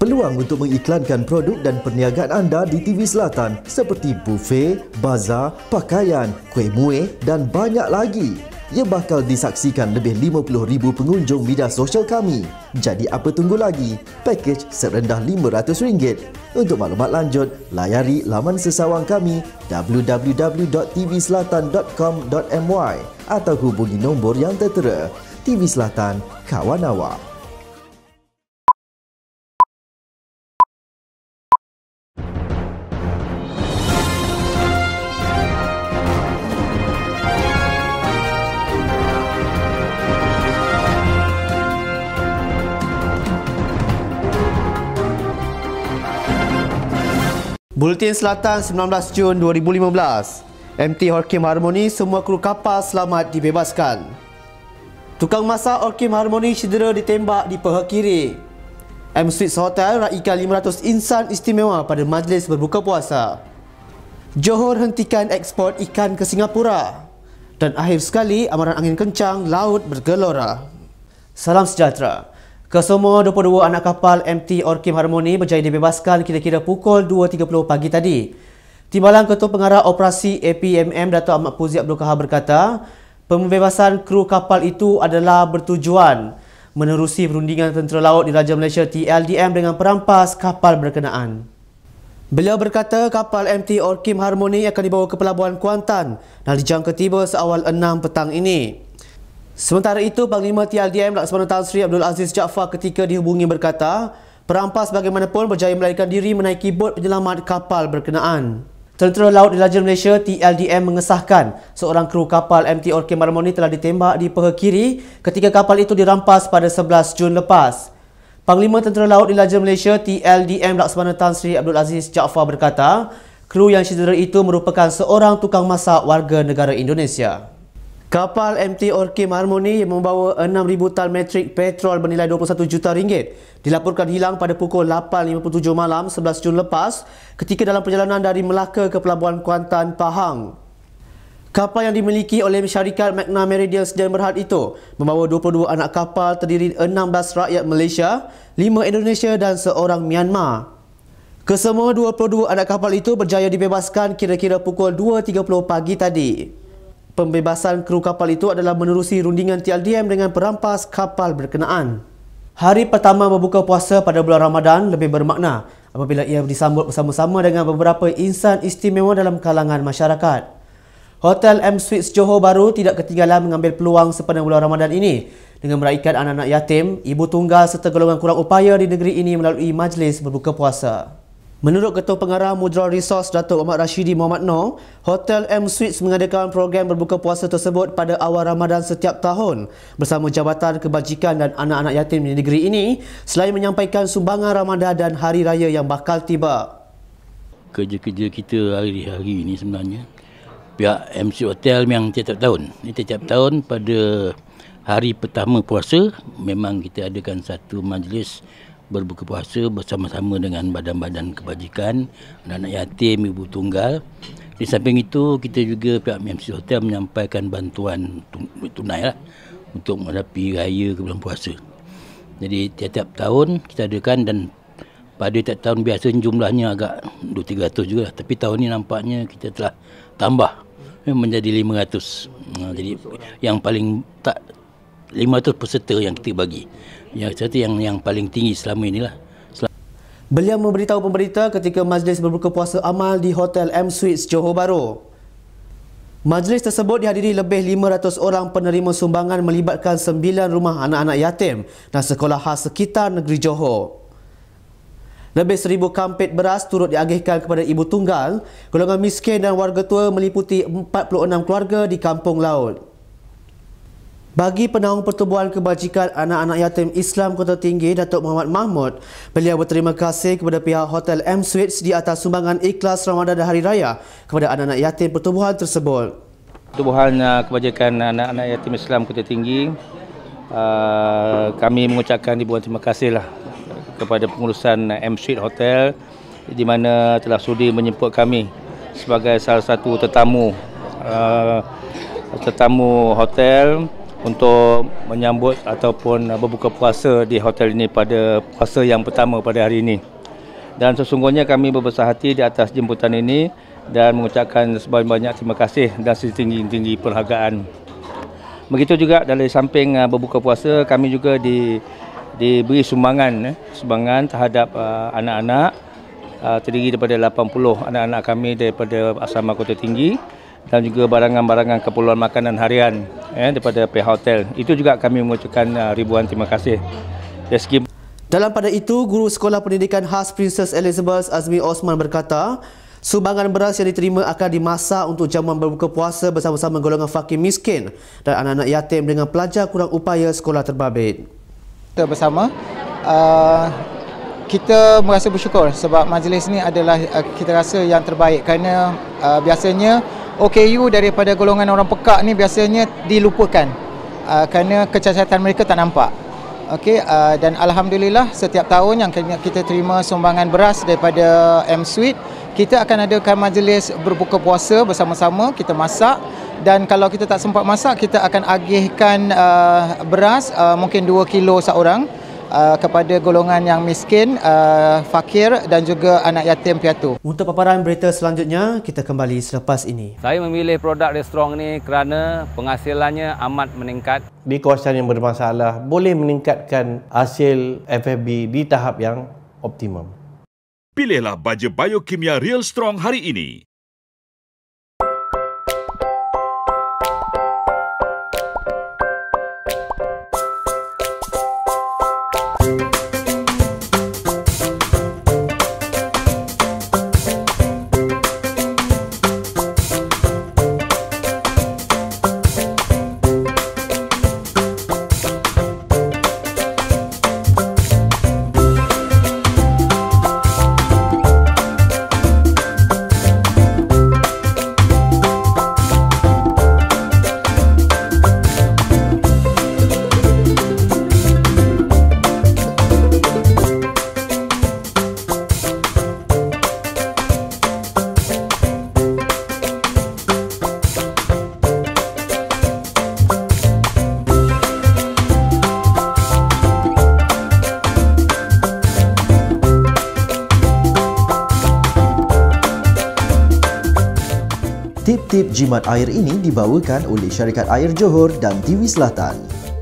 Peluang untuk mengiklankan produk dan perniagaan anda di TV Selatan seperti buffet, bazar, pakaian, kuih muih dan banyak lagi. Ia bakal disaksikan lebih 50,000 pengunjung media sosial kami. Jadi apa tunggu lagi? Pakej serendah RM500. Untuk maklumat lanjut, layari laman sesawang kami www.tvselatan.com.my atau hubungi nombor yang tertera. TV Selatan, kawan awak. Bulletin Selatan 19 Jun 2015. MT Orkim Harmoni, semua kru kapal selamat dibebaskan. Tukang masak Orkim Harmoni cedera ditembak di peha kiri. M Suites Hotel raikan 500 insan istimewa pada majlis berbuka puasa. Johor hentikan ekspor ikan ke Singapura. Dan akhir sekali, amaran angin kencang, laut bergelora. Salam sejahtera. Kesemua 22 anak kapal MT Orkim Harmoni berjaya dibebaskan kira-kira pukul 2.30 pagi tadi. Timbalan Ketua Pengarah Operasi APMM Dato' Ahmad Puzi Abdul Kahar berkata, pembebasan kru kapal itu adalah bertujuan menerusi perundingan Tentera Laut Diraja Malaysia TLDM dengan perampas kapal berkenaan. Beliau berkata kapal MT Orkim Harmoni akan dibawa ke Pelabuhan Kuantan dan dijangka tiba seawal 6 petang ini. Sementara itu, Panglima TLDM Laksamana Tan Sri Abdul Aziz Jaafar ketika dihubungi berkata, perampas bagaimanapun berjaya melarikan diri menaiki bot penyelamat kapal berkenaan. Tentera Laut Diraja Malaysia TLDM mengesahkan seorang kru kapal MT Orkim Harmoni telah ditembak di peha kiri ketika kapal itu dirampas pada 11 Jun lepas. Panglima Tentera Laut Diraja Malaysia TLDM Laksamana Tan Sri Abdul Aziz Jaafar berkata, kru yang cedera itu merupakan seorang tukang masak warga negara Indonesia. Kapal MT Orkim Harmoni yang membawa 6,000 tan metrik petrol bernilai RM21 juta dilaporkan hilang pada pukul 8.57 malam 11 Jun lepas ketika dalam perjalanan dari Melaka ke Pelabuhan Kuantan, Pahang. Kapal yang dimiliki oleh syarikat Magna Meridian Sdn Bhd itu membawa 22 anak kapal terdiri 16 rakyat Malaysia, 5 Indonesia dan seorang Myanmar. Kesemua 22 anak kapal itu berjaya dibebaskan kira-kira pukul 2.30 pagi tadi. Pembebasan kru kapal itu adalah menerusi rundingan TLDM dengan perampas kapal berkenaan. Hari pertama berbuka puasa pada bulan Ramadan lebih bermakna apabila ia disambut bersama-sama dengan beberapa insan istimewa dalam kalangan masyarakat. Hotel M Suites Johor Bahru tidak ketinggalan mengambil peluang sepanjang bulan Ramadan ini dengan meraihkan anak-anak yatim, ibu tunggal serta golongan kurang upaya di negeri ini melalui majlis berbuka puasa. Menurut Ketua Pengarah Mudra Resource Datuk Ahmad Rashidi Mohamad Noor, Hotel M Suites mengadakan program berbuka puasa tersebut pada awal Ramadan setiap tahun bersama Jabatan Kebajikan dan anak-anak yatim di negeri ini selain menyampaikan sumbangan Ramadan dan Hari Raya yang bakal tiba. Kerja-kerja kita hari-hari ini sebenarnya pihak M Suites Hotel memang tiap tahun. Tiap tahun pada hari pertama puasa memang kita adakan satu majlis berbuka puasa bersama-sama dengan badan-badan kebajikan, anak-anak yatim, ibu tunggal. Di samping itu, kita juga pihak MC Hotel menyampaikan bantuan tunai lah untuk menghadapi raya ke bulan puasa. Jadi tiap-tiap tahun kita adakan dan pada tiap tahun biasa jumlahnya agak 200-300 juga lah. Tapi tahun ini nampaknya kita telah tambah menjadi 500. Jadi yang paling tak 500 peserta yang kita bagi. Yang paling tinggi selama inilah. Beliau memberitahu pemberita ketika majlis berbuka puasa amal di Hotel M Suites Johor Bahru. Majlis tersebut dihadiri lebih 500 orang penerima sumbangan melibatkan 9 rumah anak-anak yatim dan sekolah khas sekitar negeri Johor. Lebih 1,000 kampit beras turut diagihkan kepada ibu tunggal, golongan miskin dan warga tua meliputi 46 keluarga di Kampung Laut. Bagi Penaung Pertubuhan Kebajikan Anak-anak Yatim Islam Kota Tinggi, Datuk Muhammad Mahmud, beliau berterima kasih kepada pihak Hotel M Suites di atas sumbangan ikhlas Ramadan dan Hari Raya kepada anak-anak yatim pertubuhan tersebut. Pertubuhan Kebajikan Anak-anak Yatim Islam Kota Tinggi, kami mengucapkan ribuan terima kasihlah kepada pengurusan M Suites Hotel di mana telah sudi menjemput kami sebagai salah satu tetamu hotel untuk menyambut ataupun berbuka puasa di hotel ini pada puasa yang pertama pada hari ini. Dan sesungguhnya kami berbesar hati di atas jemputan ini dan mengucapkan sebanyak-banyak terima kasih dan setinggi-tinggi penghargaan. Begitu juga dari samping berbuka puasa, kami juga diberi sumbangan terhadap anak-anak, terdiri daripada 80 anak-anak kami daripada Asrama Kota Tinggi dan juga barangan-barangan keperluan makanan harian daripada pihak hotel. Itu juga kami mengucapkan ribuan terima kasih. Dari segi Dalam pada itu, Guru Sekolah Pendidikan Khas Princess Elizabeth Azmi Osman berkata, sumbangan beras yang diterima akan dimasak untuk jamuan berbuka puasa bersama-sama golongan fakir miskin dan anak-anak yatim dengan pelajar kurang upaya sekolah terbabit. Kita bersama, kita merasa bersyukur sebab majlis ini adalah kita rasa yang terbaik kerana biasanya OKU daripada golongan orang pekak ni biasanya dilupakan kerana kecacatan mereka tak nampak. Okey, dan alhamdulillah setiap tahun yang kita terima sumbangan beras daripada M-Suite, kita akan adakan majlis berbuka puasa bersama-sama, kita masak, dan kalau kita tak sempat masak, kita akan agihkan beras mungkin 2 kilo seorang kepada golongan yang miskin, fakir dan juga anak yatim piatu. Untuk paparan berita selanjutnya, kita kembali selepas ini. Saya memilih produk restoran ini kerana penghasilannya amat meningkat. Di kawasan yang bermasalah boleh meningkatkan hasil FFB di tahap yang optimum. Pilihlah baja biokimia Real Strong hari ini. Tip-tip jimat air ini dibawakan oleh Syarikat Air Johor dan TV Selatan.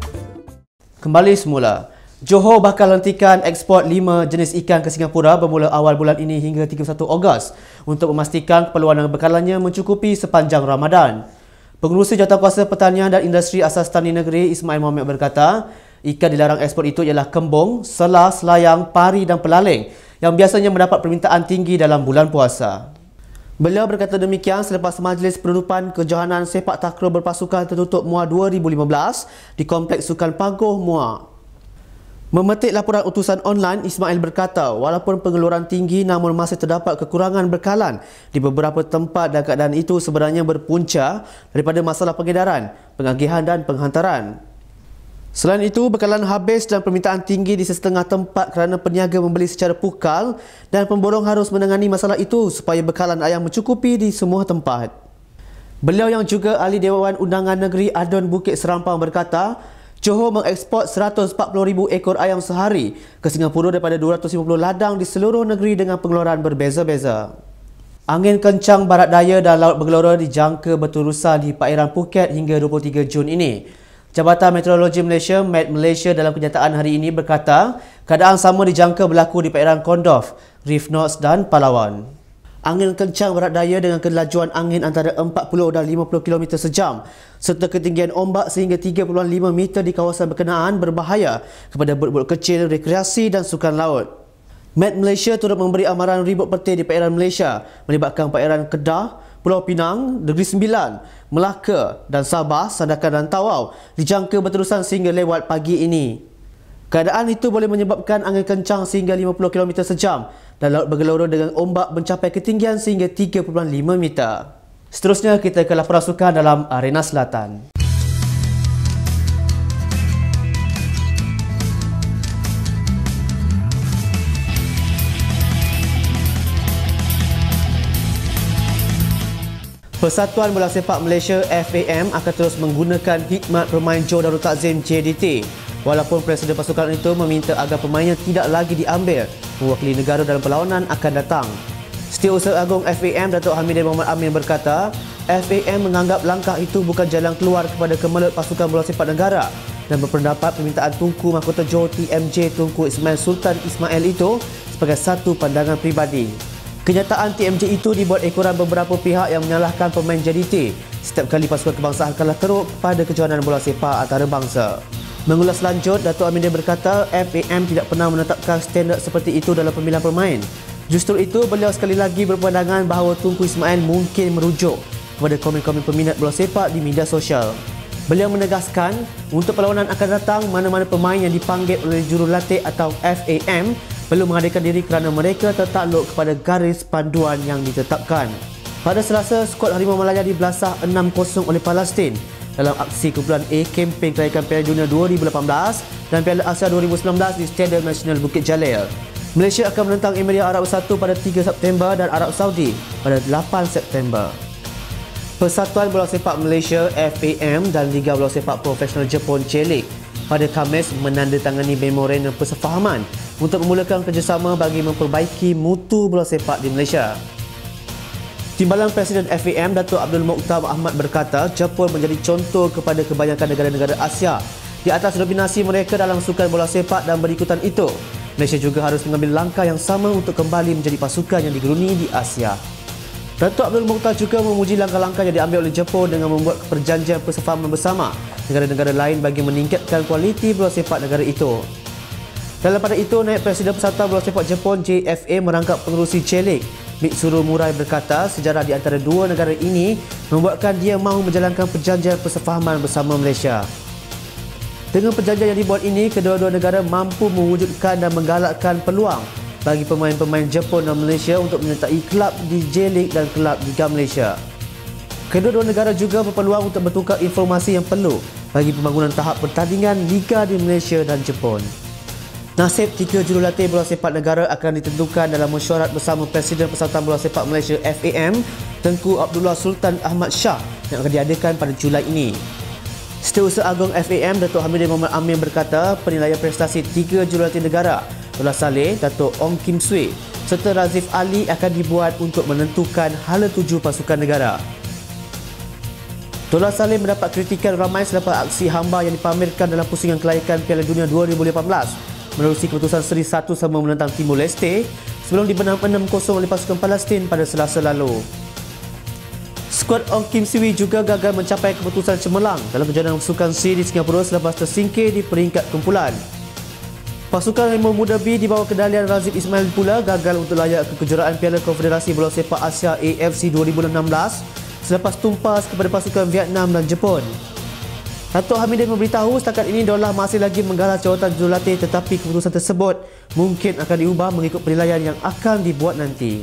Kembali semula. Johor bakal hentikan ekspor 5 jenis ikan ke Singapura bermula awal bulan ini hingga 31 Ogos untuk memastikan keperluan dan bekalannya mencukupi sepanjang Ramadan. Pengerusi Jawatankuasa Pertanian dan Industri Asas Tani Negeri Ismail Mohamed berkata, ikan dilarang ekspor itu ialah kembung, selah, selayang, pari dan pelaling yang biasanya mendapat permintaan tinggi dalam bulan puasa. Beliau berkata demikian selepas Majlis Penutupan Kejohanan Sepak Takraw Berpasukan Tertutup MUA 2015 di Kompleks Sukan Pagoh MUA. Memetik laporan utusan online, Ismail berkata walaupun pengeluaran tinggi namun masih terdapat kekurangan bekalan di beberapa tempat dan keadaan itu sebenarnya berpunca daripada masalah pengedaran, pengagihan dan penghantaran. Selain itu, bekalan habis dan permintaan tinggi di setengah tempat kerana peniaga membeli secara pukal dan pemborong harus menangani masalah itu supaya bekalan ayam mencukupi di semua tempat. Beliau yang juga ahli Dewan Undangan Negeri Adun Bukit Serampang berkata, Johor mengeksport 140,000 ekor ayam sehari ke Singapura daripada 250 ladang di seluruh negeri dengan pengeluaran berbeza-beza. Angin kencang barat daya dan laut bergelora dijangka berterusan di perairan Phuket hingga 23 Jun ini. Jabatan Meteorologi Malaysia, Met Malaysia dalam kenyataan hari ini berkata, keadaan sama dijangka berlaku di perairan Kondof, Reef North dan Palawan. Angin kencang barat daya dengan kelajuan angin antara 40 dan 50 km sejam serta ketinggian ombak sehingga 3.5 meter di kawasan berkenaan berbahaya kepada bot-bot kecil, rekreasi dan sukan laut. Met Malaysia turut memberi amaran ribut petir di perairan Malaysia melibatkan perairan Kedah, Pulau Pinang, Negeri Sembilan, Melaka dan Sabah, Sandakan dan Tawau dijangka berterusan sehingga lewat pagi ini. Keadaan itu boleh menyebabkan angin kencang sehingga 50 km sejam dan laut bergelora dengan ombak mencapai ketinggian sehingga 3.5 meter. Seterusnya kita ke laporan sukan dalam Arena Selatan. Persatuan Bola Sepak Malaysia FAM akan terus menggunakan khidmat pemain Joe Darul Takzim JDT walaupun Presiden pasukan itu meminta agar pemainnya tidak lagi diambil mewakili negara dalam perlawanan akan datang. Setiausaha Agung FAM Datuk Hamidin Mohamad Amin berkata, FAM menganggap langkah itu bukan jalan keluar kepada kemelut pasukan bola sepak negara dan berpendapat permintaan Tunku Mahkota Johor TMJ Tunku Ismail Sultan Ismail itu sebagai satu pandangan peribadi. Kenyataan TMJ itu dibuat ekoran beberapa pihak yang menyalahkan pemain JDT setiap kali pasukan kebangsaan kalah teruk pada kejohanan bola sepak antarabangsa. Mengulas lanjut, Datuk Hamidin berkata FAM tidak pernah menetapkan standard seperti itu dalam pemilihan pemain. Justru itu, beliau sekali lagi berpandangan bahawa Tunku Ismail mungkin merujuk kepada komen-komen peminat bola sepak di media sosial. Beliau menegaskan, untuk perlawanan akan datang, mana-mana pemain yang dipanggil oleh jurulatih atau FAM perlu menghadirkan diri kerana mereka tertakluk kepada garis panduan yang ditetapkan. Pada Selasa, skuad Harimau Malaya dibelasah 6-0 oleh Palestin dalam aksi kumpulan A kempen kelayakan Piala Dunia 2018 dan Piala Asia 2019 di Stadium Nasional Bukit Jalil. Malaysia akan menentang Emirat Arab Bersatu pada 3 September dan Arab Saudi pada 8 September. Persatuan Bola Sepak Malaysia FAM dan Liga Bola Sepak Profesional Jepun J-League pada Khamis menandatangani memorandum persefahaman untuk memulakan kerjasama bagi memperbaiki mutu bola sepak di Malaysia. Timbalan Presiden FAM Datuk Abdul Mokhtar Ahmad berkata Jepun menjadi contoh kepada kebanyakan negara-negara Asia di atas dominasi mereka dalam sukan bola sepak dan berikutan itu, Malaysia juga harus mengambil langkah yang sama untuk kembali menjadi pasukan yang digeruni di Asia. Datuk Abdul Mokhtar juga memuji langkah-langkah yang diambil oleh Jepun dengan membuat perjanjian persefahaman bersama negara-negara lain bagi meningkatkan kualiti bola sepak negara itu. Dalam pada itu, Naib Presiden Persatuan Bola Sepak Jepun JFA merangkap pengerusi J-League Mitsuru Murai berkata sejarah di antara dua negara ini membuatkan dia mahu menjalankan perjanjian persefahaman bersama Malaysia. Dengan perjanjian yang dibuat ini, kedua-dua negara mampu mewujudkan dan menggalakkan peluang bagi pemain-pemain Jepun dan Malaysia untuk menyertai kelab di J-League dan kelab Liga Malaysia. Kedua-dua negara juga berpeluang untuk bertukar informasi yang perlu bagi pembangunan tahap pertandingan Liga di Malaysia dan Jepun. Nasib 3 jurulatih bola sepak negara akan ditentukan dalam mesyuarat bersama Presiden Persatuan Bola Sepak Malaysia FAM, Tengku Abdullah Sultan Ahmad Shah yang akan diadakan pada Julai ini. Setiausaha Agung FAM Datuk Hamidin Mohamad Amin berkata penilaian prestasi 3 jurulatih negara Abdullah Saleh, Datuk Ong Kim Swee serta Razif Ali akan dibuat untuk menentukan hala tuju pasukan negara. Abdullah Saleh mendapat kritikan ramai selepas aksi hamba yang dipamerkan dalam pusingan kelayakan Piala Dunia 2018 menerusi keputusan seri 1 sama menentang Timor Leste sebelum dibenam 6-0 oleh pasukan Palestin pada Selasa lalu. Skuad Ong Kim Swee juga gagal mencapai keputusan cemerlang dalam kejohanan sukan C di Singapura selepas tersingkir di peringkat kumpulan. Pasukan Harimau Muda B di bawah kendalian Razif Ismail pula gagal untuk layak ke kejuaraan Piala Konfederasi Bola Sepak Asia AFC 2016 selepas tumpas kepada pasukan Vietnam dan Jepun. Datuk Hamidin memberitahu setakat ini Dolah masih lagi menggalas jawatan jurulatih tetapi keputusan tersebut mungkin akan diubah mengikut penilaian yang akan dibuat nanti.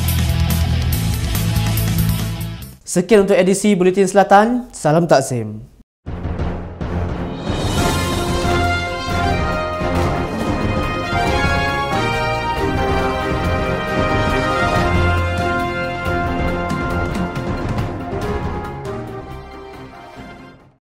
Sekian untuk edisi Buletin Selatan. Salam Takzim.